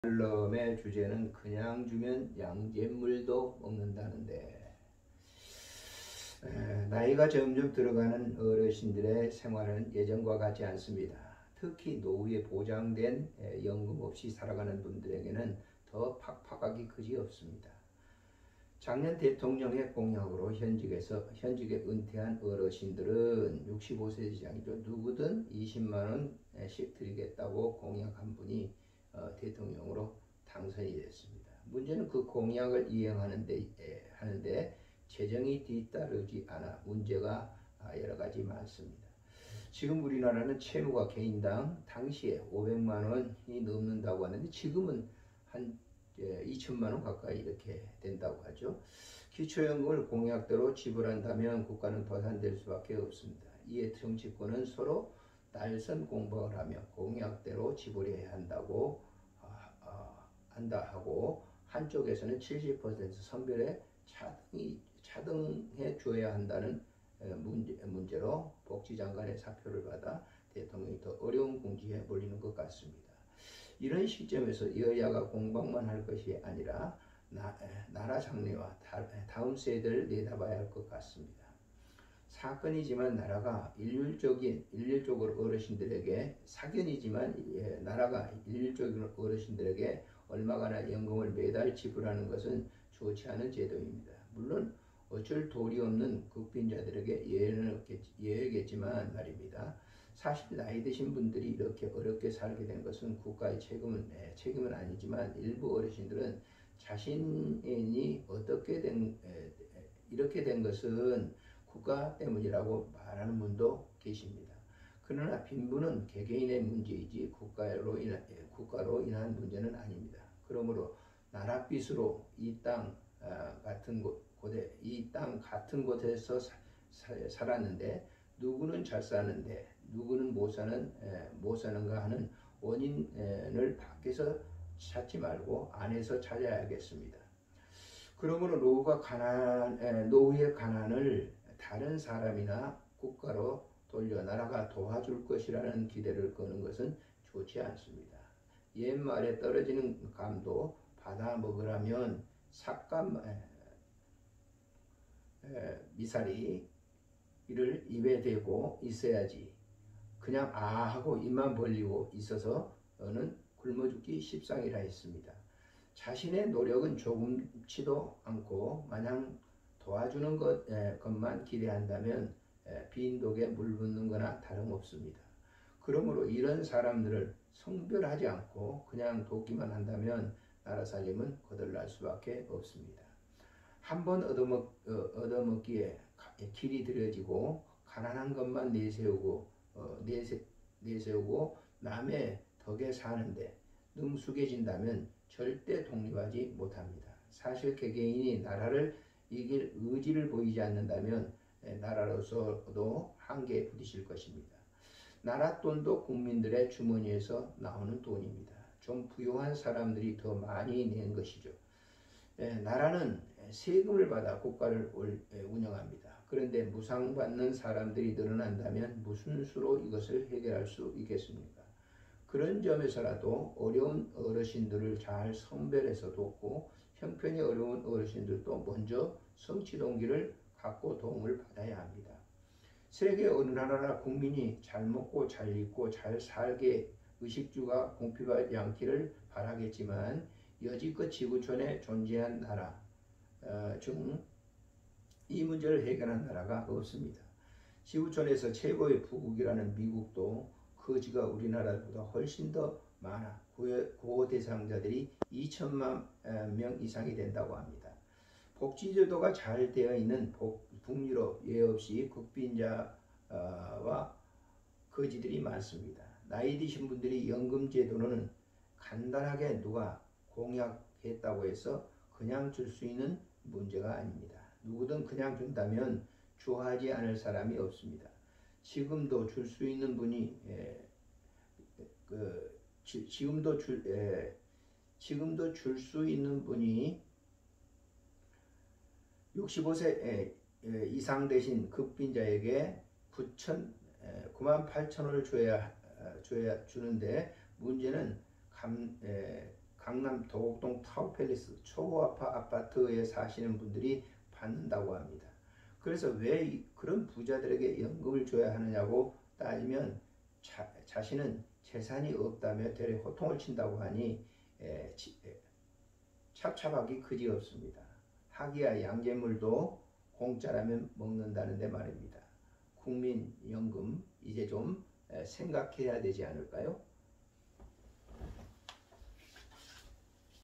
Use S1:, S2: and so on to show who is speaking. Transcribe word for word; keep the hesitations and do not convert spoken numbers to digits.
S1: 칼럼의 주제는 그냥 주면 양잿물도 먹는다는데, 에, 나이가 점점 들어가는 어르신들의 생활은 예전과 같지 않습니다. 특히 노후에 보장된 에, 연금 없이 살아가는 분들에게는 더 팍팍하기 그지없습니다. 작년 대통령의 공약으로 현직에서 현직에 은퇴한 어르신들은 육십오 세 이상이죠. 누구든 이십만 원씩 드리겠다고 공약한 분이 어, 대통령으로 당선이 됐습니다. 문제는 그 공약을 이행하는데 에, 하는데 재정이 뒤따르지 않아 문제가 여러 가지 많습니다. 지금 우리나라는 채무가 개인당 당시에 오백만 원이 넘는다고 하는데 지금은 한 이천만 원 가까이 이렇게 된다고 하죠. 기초연금을 공약대로 지불한다면 국가는 도산될 수밖에 없습니다. 이에 정치권은 서로 날선 공방을 하며 공약대로 지불해야 한다고 어, 어, 한다 하고, 한쪽에서는 칠십 퍼센트 선별에 차등이, 차등해 줘야 한다는 문제, 문제로 복지장관의 사표를 받아 대통령이 더 어려운 궁지에 몰리는 것 같습니다. 이런 시점에서 여야가 공방만 할 것이 아니라 나, 나라 장래와 다, 다음 세대를 내다봐야 할 것 같습니다. 사건이지만 나라가 일률적인 일률적으로 어르신들에게 사견이지만 예, 나라가 일률적으로 어르신들에게 얼마가나 연금을 매달 지불하는 것은 좋지 않은 제도입니다. 물론 어쩔 도리 없는 극빈자들에게 예외는 없겠지, 예외겠지만 말입니다. 사실 나이 드신 분들이 이렇게 어렵게 살게 된 것은 국가의 책임은, 네, 책임은 아니지만 일부 어르신들은 자신이 어떻게 된, 에, 이렇게 된 것은 국가 때문이라고 말하는 분도 계십니다. 그러나 빈부는 개개인의 문제이지 국가로 인한, 국가로 인한 문제는 아닙니다. 그러므로 나랏빛으로 이 땅 같은 곳, 곳에 이 땅 같은 곳에서 사, 사, 살았는데 누구는 잘 사는데 누구는 못 사는 에, 못 사는가 하는 원인을 밖에서 찾지 말고 안에서 찾아야겠습니다. 그러므로 노후가 가난, 에, 노후의 가난을 다른 사람이나 국가로 돌려 나라가 도와줄 것이라는 기대를 거는 것은 좋지 않습니다. 옛말에 떨어지는 감도 받아 먹으라면 삭감 에, 에, 미사리 이를 입에 대고 있어야지 그냥 아 하고 입만 벌리고 있어서는 굶어 죽기 십상이라 했습니다. 자신의 노력은 조금치도 않고 마냥 도와주는 것, 에, 것만 기대한다면 에, 빈독에 물 붓는 거나 다름없습니다. 그러므로 이런 사람들을 성별하지 않고 그냥 돕기만 한다면 나라 살림은 거덜날 수밖에 없습니다. 한번 얻어먹, 어, 얻어먹기에 길이 들여지고 가난한 것만 내세우고 어, 내세, 내세우고 남의 덕에 사는데 능숙해진다면 절대 독립하지 못합니다. 사실 개개인이 나라를 이길 의지를 보이지 않는다면 나라로서도 한계에 부딪힐 것입니다. 나라 돈도 국민들의 주머니에서 나오는 돈입니다. 좀 부유한 사람들이 더 많이 낸 것이죠. 나라는 세금을 받아 국가를 운영합니다. 그런데 무상받는 사람들이 늘어난다면 무슨 수로 이것을 해결할 수 있겠습니까? 그런 점에서라도 어려운 어르신들을 잘 선별해서 돕고 형편이 어려운 어르신들도 먼저 성취 동기를 갖고 도움을 받아야 합니다. 세계 어느 나라 국민이 잘 먹고 잘 입고 잘 살게 의식주가 공평하지 않기를 바라겠지만 여지껏 지구촌에 존재한 나라 어, 중 이 문제를 해결한 나라가 없습니다. 지구촌에서 최고의 부국이라는 미국도 거지가 우리나라보다 훨씬 더 많아 구호 대상자들이 이천만 명 이상이 된다고 합니다. 복지제도가 잘 되어 있는 북유럽 예 없이 극빈자와 거지들이 많습니다. 나이 드신 분들이 연금제도는 간단하게 누가 공약했다고 해서 그냥 줄 수 있는 문제가 아닙니다. 누구든 그냥 준다면 좋아하지 않을 사람이 없습니다. 지금도 줄 수 있는 분이 에, 그, 지, 지금도 줄 에, 지금도 줄 수 있는 분이 육십오 세 에, 에, 이상 되신 극빈자에게 구만 팔천 원을 줘야 줘야 주는데 문제는 감, 에, 강남 도곡동 타워팰리스 초고압파 아파트에 사시는 분들이 받는다고 합니다. 그래서 왜 그런 부자들에게 연금을 줘야 하느냐고 따지면 자, 자신은 재산이 없다며 되레 호통을 친다고 하니 에, 치, 에, 찹찹하기 그지없습니다. 하기야 양잿물도 공짜라면 먹는다는데 말입니다. 국민연금 이제 좀 생각해야 되지 않을까요?